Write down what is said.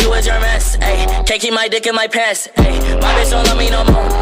you a germ ass, ayy. Can't keep my dick in my pants, ayy. My bitch don't love me no more.